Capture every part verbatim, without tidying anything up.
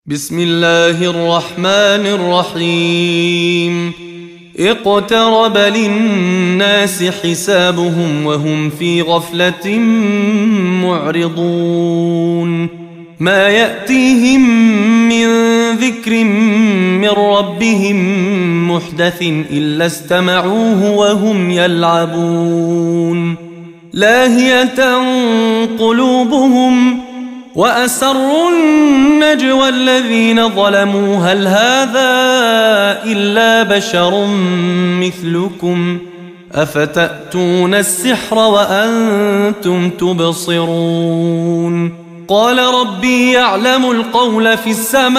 بسم الله الرحمن الرحيم. اقترب للناس حسابهم وهم في غفلة معرضون. ما يأتيهم من ذكر من ربهم محدث إلا استمعوه وهم يلعبون. لاهية قلوبهم وأسروا النجوى الذين ظلموا هل هذا إلا بشر مثلكم أفتأتون السحر وأنتم تبصرون. قال ربي يعلم القول في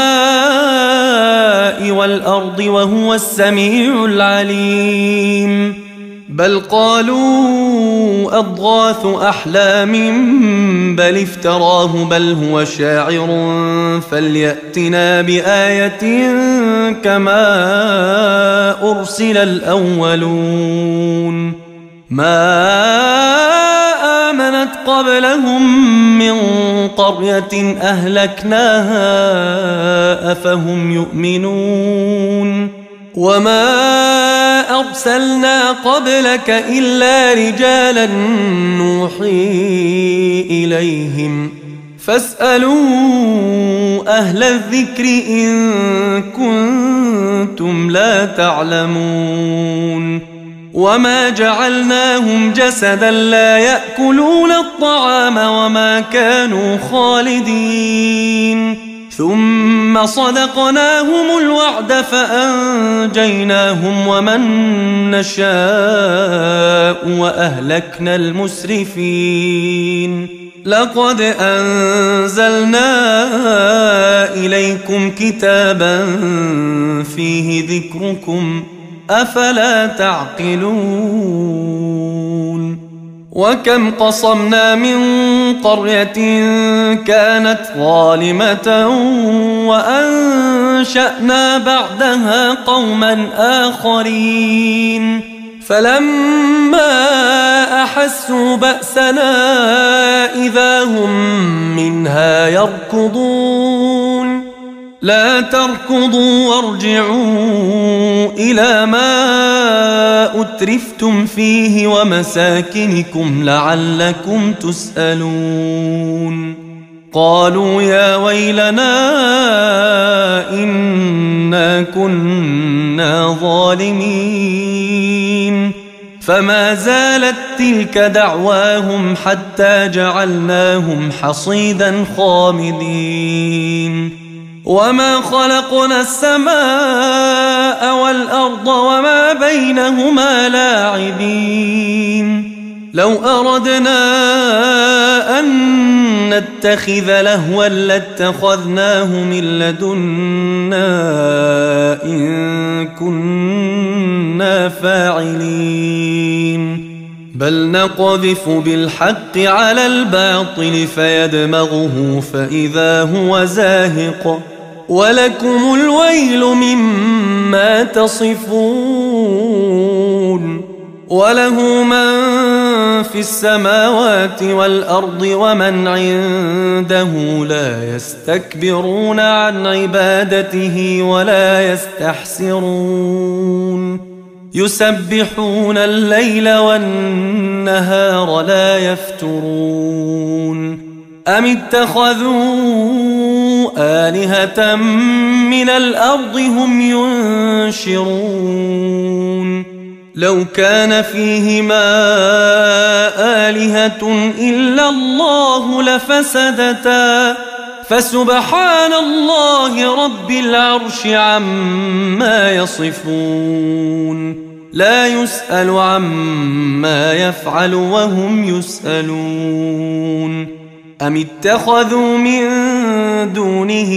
السماء والأرض وهو السميع العليم. بل قالوا أضغاث أحلام بل افتراه بل هو شاعر فليأتنا بآية كما أرسل الأولون. ما آمنت قبلهم من قرية أهلكناها أفهم يؤمنون. وما أرسلنا قبلك إلا رجالا نوحي إليهم فاسألوا أهل الذكر إن كنتم لا تعلمون. وما جعلناهم جسدا لا يأكلون الطعام وما كانوا خالدين ثم صدقناهم الوعد فأنجيناهم ومن نشاء وأهلكنا المسرفين. لقد أنزلنا إليكم كتابا فيه ذكركم أفلا تعقلون. وكم قصمنا من قرية كانت ظالمة وأنشأنا بعدها قوما آخرين فلما أحسوا بأسنا إذا هم منها يركضون. لا تركضوا وارجعوا إلى ما أترفتم فيه ومساكنكم لعلكم تسألون. قالوا يا ويلنا إنا كنا ظالمين. فما زالت تلك دعواهم حتى جعلناهم حصيدا خامدين. وما خلقنا السماء والأرض وما بينهما لاعبين. لو أردنا أن نتخذ لهوا لاتخذناه من لدنا إن كنا فاعلين. بل نقذف بالحق على الباطل فيدمغه فإذا هو زاهق ولكم الويل مما تصفون. وله من في السماوات والأرض ومن عنده لا يستكبرون عن عبادته ولا يستحسرون. يسبحون الليل والنهار لا يفترون. أم اتخذوا آلهة من الأرض هم ينشرون. لو كان فيهما آلهة إلا الله لفسدتا فسبحان الله رب العرش عما يصفون. لا يسأل عما يفعل وهم يسألون. أم اتخذوا من دونه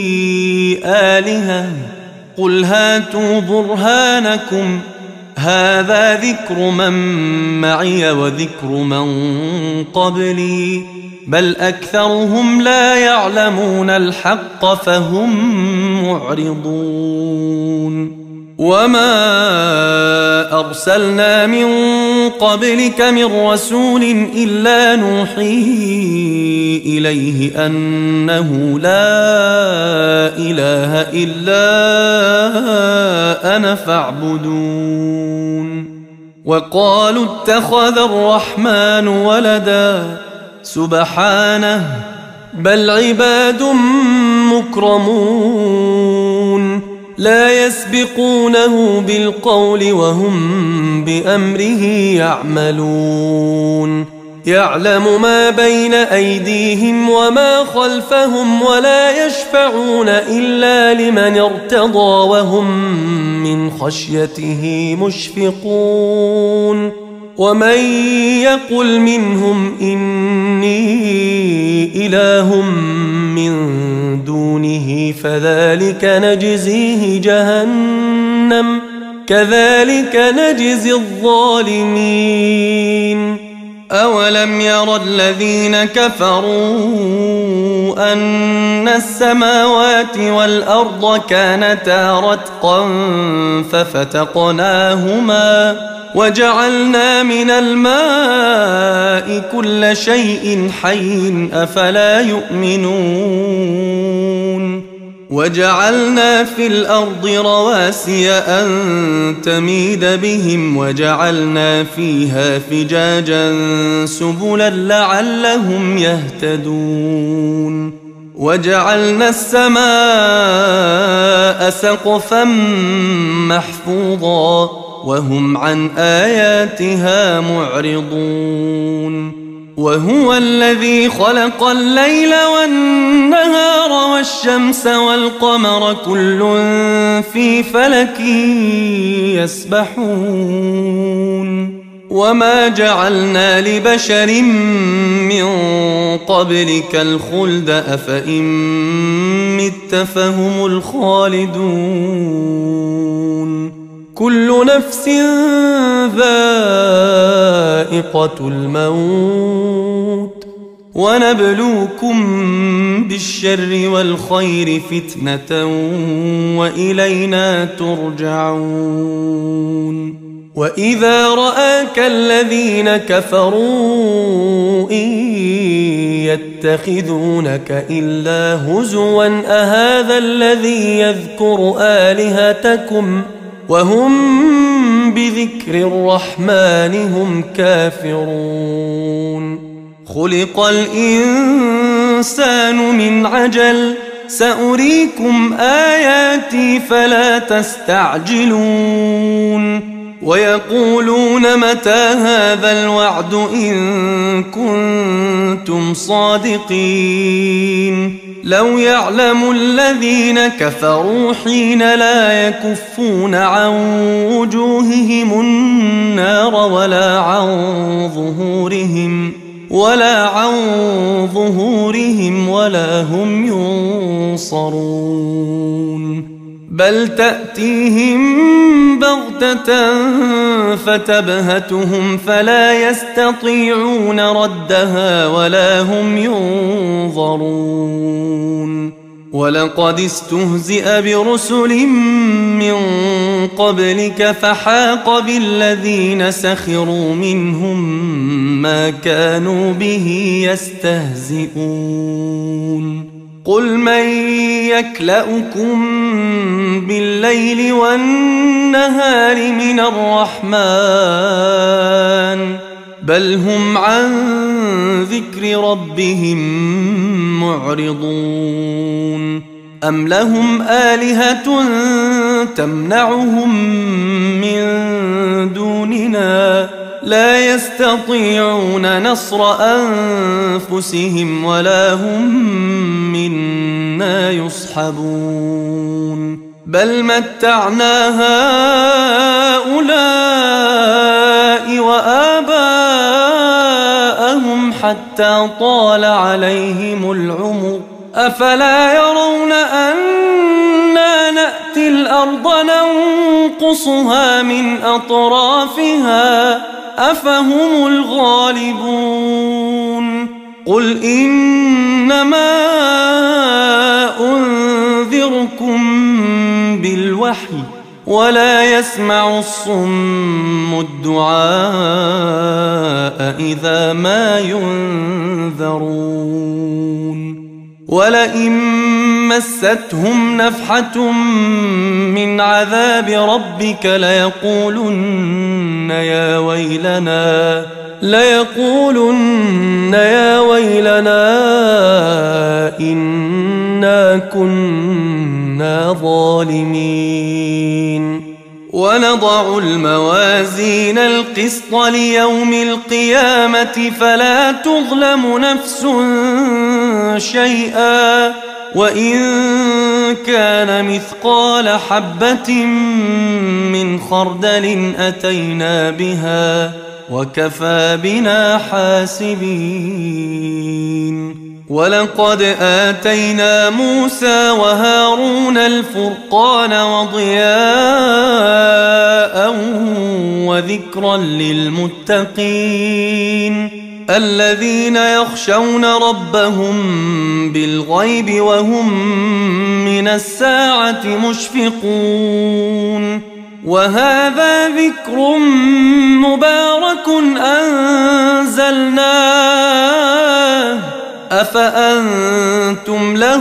آلهة قل هاتوا برهانكم هذا ذكر من معي وذكر من قبلي بل أكثرهم لا يعلمون الحق فهم معرضون. وما أرسلنا من قبلك من رسول إلا نوحي إليه أنه لا إله إلا أنا فاعبدون وقالوا اتخذ الرحمن ولدا سبحانه بل عباد مكرمون لا يسبقونه بالقول وهم بأمره يعملون يعلم ما بين أيديهم وما خلفهم ولا يشفعون إلا لمن ارتضى وهم من خشيته مشفقون ومن يقل منهم إني إله من دونه فذلك نجزيه جهنم كذلك نجزي الظالمين أولم ير الذين كفروا أن السماوات والأرض كانتا رتقا ففتقناهما وجعلنا من الماء كل شيء حي أفلا يؤمنون وجعلنا في الأرض رواسي أن تميد بهم وجعلنا فيها فجاجا سبلا لعلهم يهتدون وجعلنا السماء سقفا محفوظا وهم عن آياتها معرضون وهو الذي خلق الليل والنهار والشمس والقمر كل في فلك يسبحون وما جعلنا لبشر من قبلك الخلد أفإن مت فهم الخالدون كل نفس ذائقة الموت ونبلوكم بالشر والخير فتنة وإلينا ترجعون وإذا رآك الذين كفروا إن يتخذونك إلا هزوا أهذا الذي يذكر آلهتكم وهم بذكر الرحمن هم كافرون خلق الإنسان من عجل سأريكم آياتي فلا تستعجلون ويقولون متى هذا الوعد إن كنتم صادقين لو يعلم الذين كفروا حين لا يكفون عن وجوههم النار ولا عن ظهورهم ولا عن ظهورهم ولا هم ينصرون بل تأتيهم بغتة فتبهتهم فلا يستطيعون ردها ولا هم ينظرون ولقد استهزئ برسل من قبلك فحاق بالذين سخروا منهم ما كانوا به يستهزئون قل من يكلؤكم بالليل والنهار من الرحمن بل هم عن ذكر ربهم معرضون أم لهم آلهة تمنعهم من دوننا لا يستطيعون نصر أنفسهم ولا هم منا يصحبون بل متعنا هؤلاء وآباءهم حتى طال عليهم العمر أفلا يرون أنا نأتي الأرض ننقصها من أطرافها أفهم الغالبون قل إنما أنذركم بالوحي ولا يسمع الصم الدعاء إذا ما ينذرون ولئن مستهم نفحة من عذاب ربك ليقولن يا ويلنا ليقولن يا ويلنا إنا كنا ظالمين ونضع الموازين القسط ليوم القيامة فلا تظلم نفس شيئا وإن كان مثقال حبة من خردل أتينا بها وكفى بنا حاسبين ولقد آتينا موسى وهارون الفرقان وضياء وذكرا للمتقين الذين يخشون ربهم بالغيب وهم من الساعة مشفقون وهذا ذكر مبارك أنزلناه أفأنتم له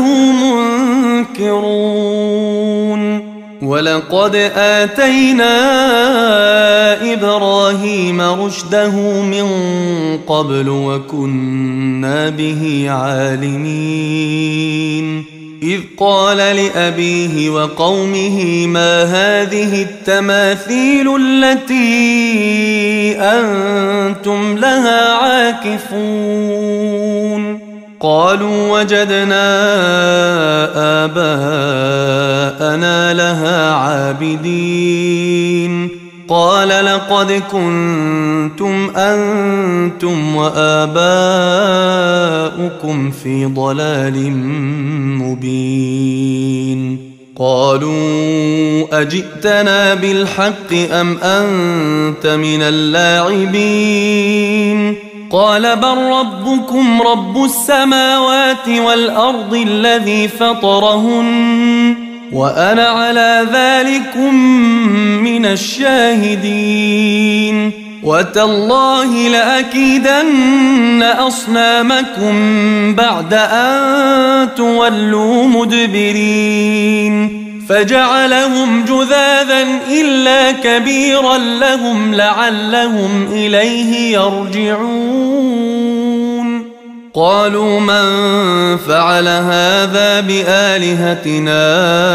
منكرون ولقد آتينا إبراهيم رشده من قبل وكنا به عالمين إذ قال لأبيه وقومه ما هذه التماثيل التي أنتم لها عاكفون قالوا وجدنا آباءنا لها عابدين قال لقد كنتم أنتم وآباؤكم في ضلال مبين قالوا أجئتنا بالحق أم أنت من اللاعبين قال بل ربكم رب السماوات والأرض الذي فطرهن وأنا على ذلكم من الشاهدين وتالله لأكيدن أصنامكم بعد أن تولوا مدبرين فجعلهم جذاذا إلا كبيرا لهم لعلهم إليه يرجعون قالوا من فعل هذا بآلهتنا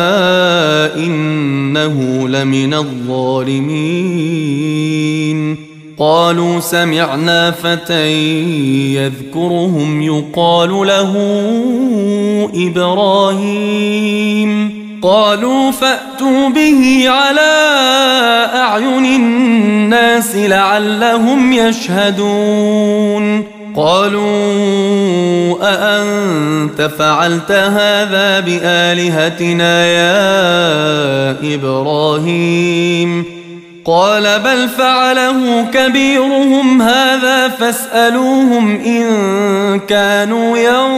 إنه لمن الظالمين قالوا سمعنا فتى يذكرهم يقال له إبراهيم قالوا فأتوا به على أعين الناس لعلهم يشهدون قالوا أأنت فعلت هذا بآلهتنا يا إبراهيم قال بل فعله كبيرهم هذا فاسألوهم إن كانوا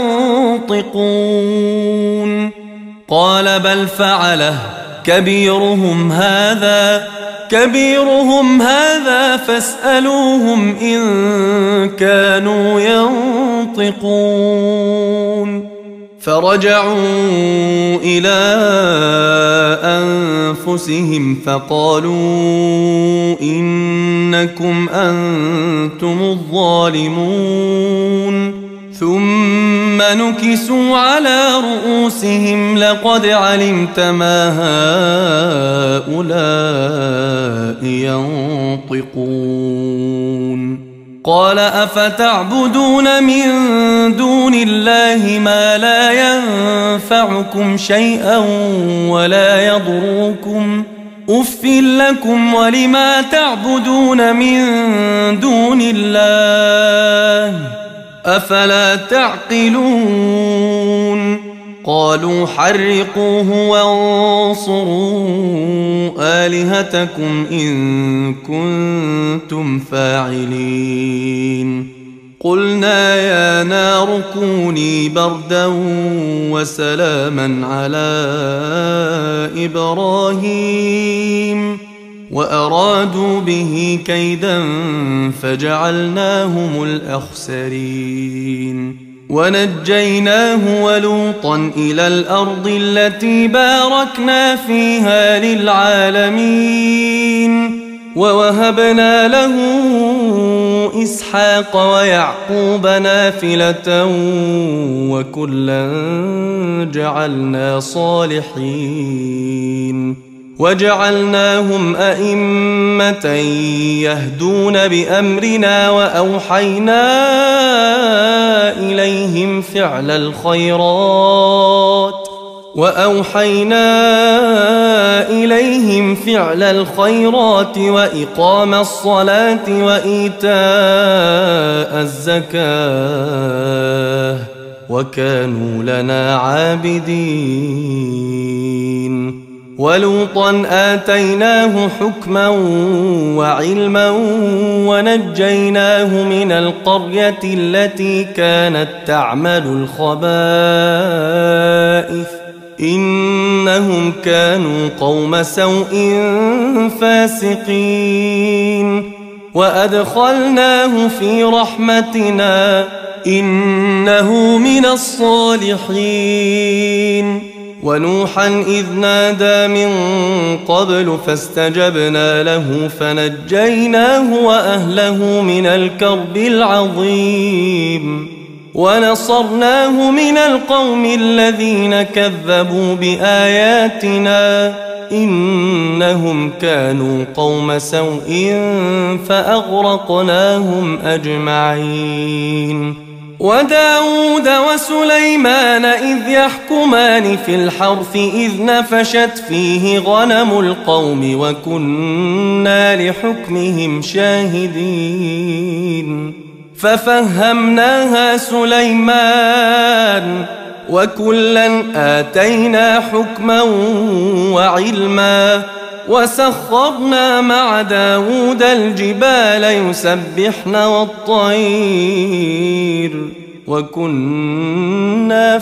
ينطقون قال بل فعله كبيرهم هذا كبيرهم هذا فاسألوهم إن كانوا ينطقون فرجعوا إلى أنفسهم فقالوا إنكم أنتم الظالمون ثم نكسوا على رؤوسهم لقد علمت ما هؤلاء ينطقون قال أفتعبدون من دون الله ما لا ينفعكم شيئا ولا يضركم أف لكم ولما تعبدون من دون الله أفلا تعقلون قالوا حرقوه وانصروا آلهتكم إن كنتم فاعلين قلنا يا يا نار كوني بردا وسلاما على إبراهيم وأرادوا به كيدا فجعلناهم الأخسرين ونجيناه ولوطا إلى الأرض التي باركنا فيها للعالمين ووهبنا له إسحاق ويعقوب نافلة وكلا جعلنا صالحين وجعلناهم أئمة يهدون بأمرنا وأوحينا إليهم فعل الخيرات وأوحينا إليهم فعل الخيرات وإقام الصلاة وإيتاء الزكاة وكانوا لنا عابدين ولوطا آتيناه حكما وعلما ونجيناه من القرية التي كانت تعمل الخبائث إنهم كانوا قوم سوء فاسقين وأدخلناه في رحمتنا إنه من الصالحين ونوحا إذ نادى من قبل فاستجبنا له فنجيناه وأهله من الكرب العظيم ونصرناه من القوم الذين كذبوا بآياتنا إنهم كانوا قوم سوء فأغرقناهم أجمعين وداود وسليمان إذ يحكمان في الحرث إذ نفشت فيه غنم القوم وكنا لحكمهم شاهدين ففهمناها سليمان وكلا آتينا حكما وعلما وسخرنا مع داود الجبال يسبحن والطير وكنا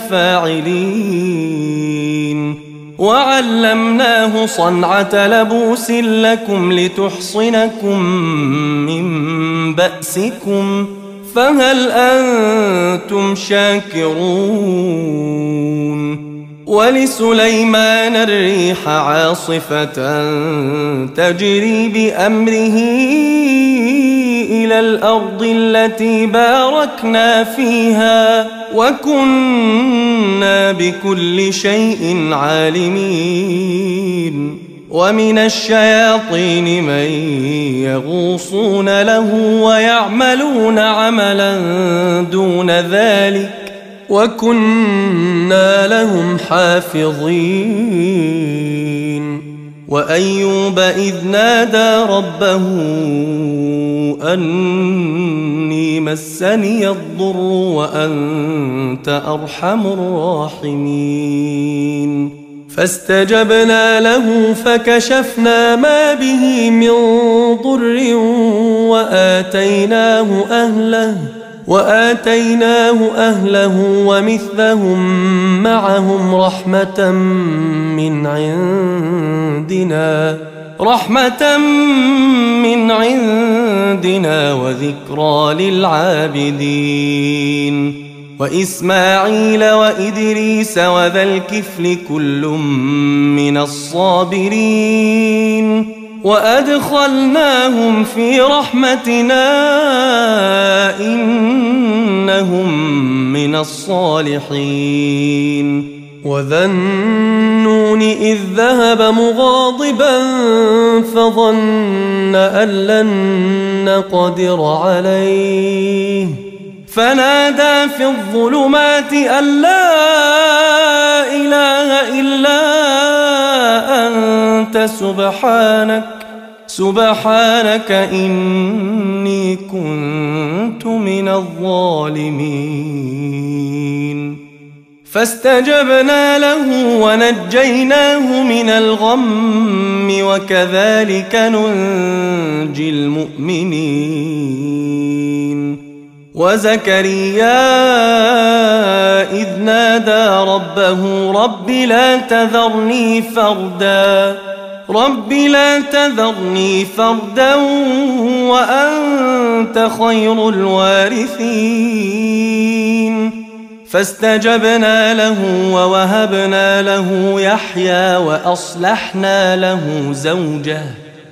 فاعلين وعلمناه صنعة لبوس لكم لتحصنكم من بأسكم فهل أنتم شاكرون ولسليمان الريح عاصفة تجري بأمره إلى الأرض التي باركنا فيها وكنا بكل شيء عالمين ومن الشياطين من يغوصون له ويعملون عملا دون ذلك وكنا لهم حافظين وأيوب إذ نادى ربه أني مسني الضر وأنت أرحم الراحمين فاستجبنا له فكشفنا ما به من ضر وآتيناه أهله وآتيناه أهله ومثلهم معهم رحمة من عندنا رحمة من عندنا وذكرى للعابدين وإسماعيل وإدريس وذا الكفل كل من الصابرين وأدخلناهم في رحمتنا إنهم من الصالحين وذا النون إذ ذهب مغاضبا فظن أن لن نقدر عليه فنادى في الظلمات أن لا إله إلا أنت سبحانك سبحانك إني كنت من الظالمين فاستجبنا له ونجيناه من الغم وكذلك ننجي المؤمنين وزكريا إذ نادى ربه رب لا تذرني فردا رب لا تذرني فردا وأنت خير الوارثين فاستجبنا له ووهبنا له يحيى وأصلحنا له زوجه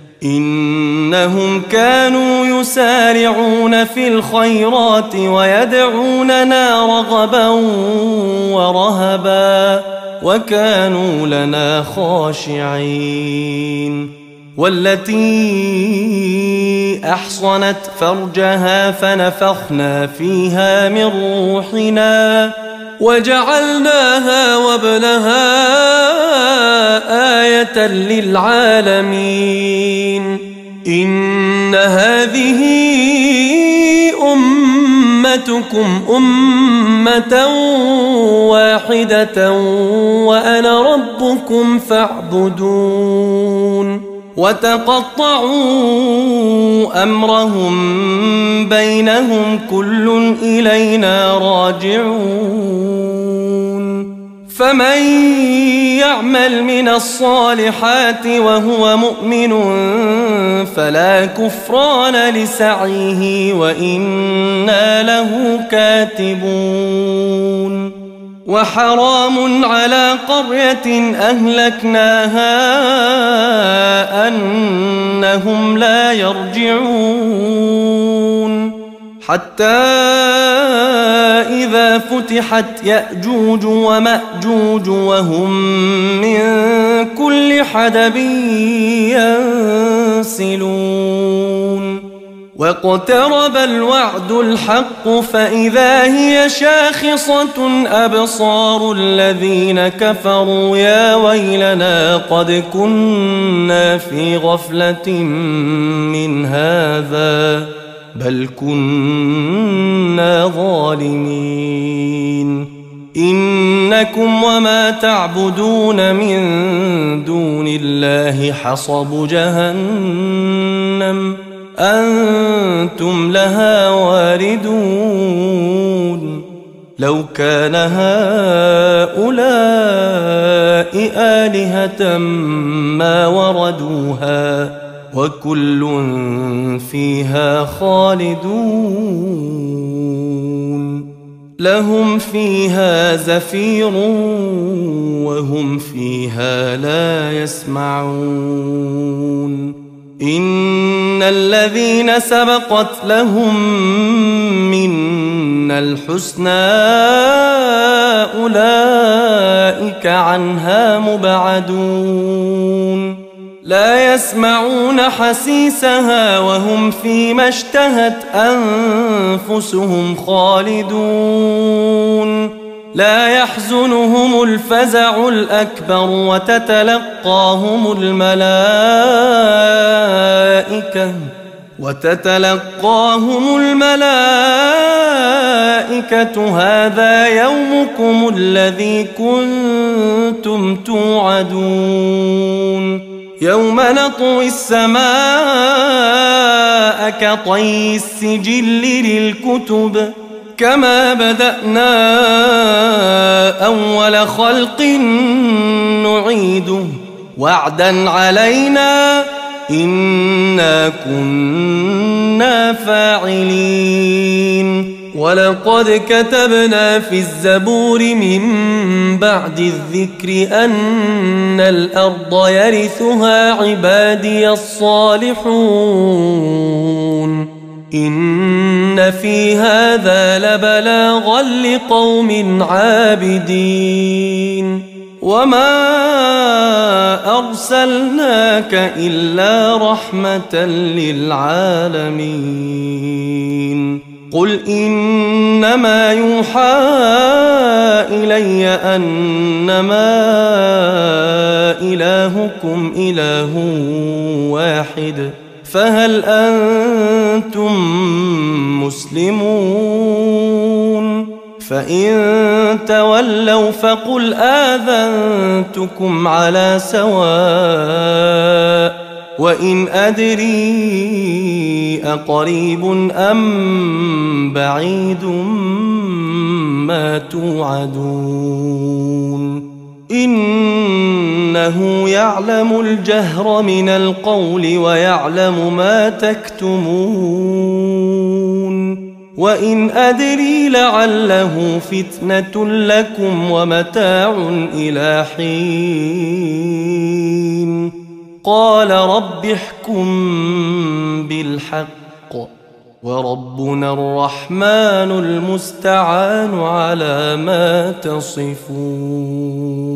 إنهم كانوا يسارعون في الخيرات ويدعوننا رغبا ورهبا وكانوا لنا خاشعين والتي أحصنت فرجها فنفخنا فيها من روحنا وجعلناها وابنها آية للعالمين إن هذه أمتكم أمة واحدة وأنا ربكم فاعبدون وتقطعوا أمرهم بينهم كل إلينا راجعون فمن يعمل من الصالحات وهو مؤمن فلا كفران لسعيه وإنا له كاتبون وحرام على قرية أهلكناها أنهم لا يرجعون حتى إذا فتحت يأجوج ومأجوج وهم من كل حدب ينسلون واقترب الوعد الحق فإذا هي شاخصة أبصار الذين كفروا يا ويلنا قد كنا في غفلة من هذا بل كنا ظالمين إنكم وما تعبدون من دون الله حصب جهنم أنتم لها واردون لو كان هؤلاء آلهة ما وردوها وكل فيها خالدون لهم فيها زفير وهم فيها لا يسمعون إن الذين سبقت لهم منا الحسنى أولئك عنها مبعدون لا يسمعون حسيسها وهم فيما اشتهت أنفسهم خالدون لا يحزنهم الفزع الأكبر وتتلقاهم الملائكة وتتلقاهم الملائكة هذا يومكم الذي كنتم توعدون يوم نطوي السماء كطي السجل للكتب كما بدأنا أول خلق نعيده وعدا علينا إنا كنا فاعلين ولقد كتبنا في الزبور من بعد الذكر أن الأرض يرثها عبادي الصالحون إن في هذا لبلاغا لقوم عابدين وما أرسلناك إلا رحمة للعالمين قل إنما يوحى إلي أنما إلهكم إله واحد فهل أنتم مسلمون فإن تولوا فقل آذنتكم على سواء وإن أدري أقريب أم بعيد ما توعدون إنه يعلم الجهر من القول ويعلم ما تكتمون وإن أدري لعله فتنة لكم ومتاع إلى حين قال رب احكم بالحق وربنا الرحمن المستعان على ما تصفون.